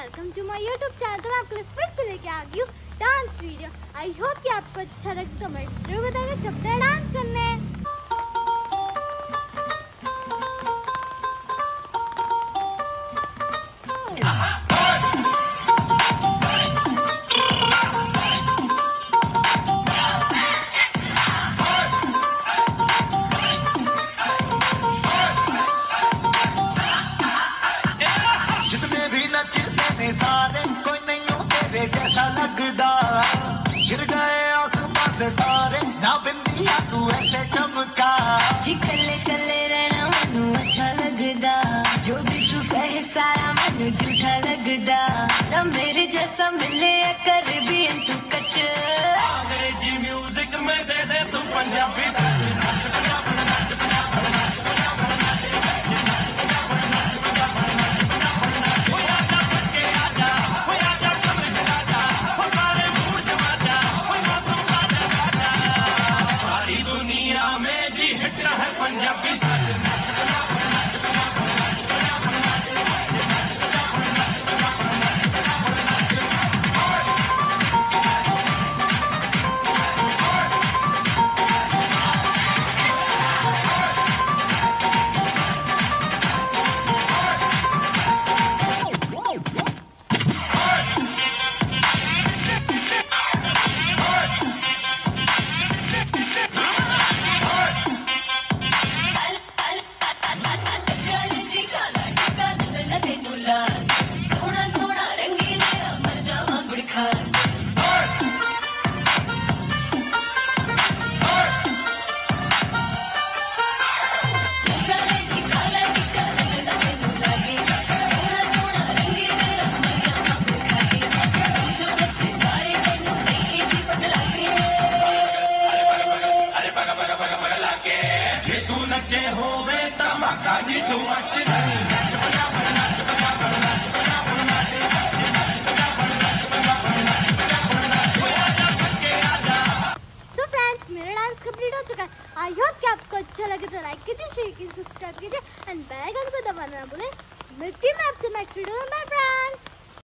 Welcome to my YouTube channel. तो मैं आपके लिए फिर से लेके आ गई हूँ डांस वीडियो। आई होप कि आपको अच्छा लगे तो मैं जरूर बताइएगा। चलते हैं डांस करने। सारे कोई नहीं हो तेरे जैसा लगदा, गिर गए आसमां से तारे, ना बिंदिया तू ऐसे चमका। जी कल्ले कल्ले रहना मनु अच्छा लगदा, जो भी तू कहे सारा मनु झूठा लगदा। ना मेरे जैसा मिले कर भी तू कच। अंग्रेजी म्यूजिक में दे दे तू पंजाबी। नचे होवे तमाका जी तू मच मेरा डांस कंप्लीट हो चुका है। आई होप कि आपको अच्छा लगे तो लाइक कीजिए, शेयर कीजिए, सब्सक्राइब कीजिए एंड बेल आइकन को दबाना ना भूलें। मिलती हूँ मैं आपसे नेक्स्ट वीडियो में। Bye friends.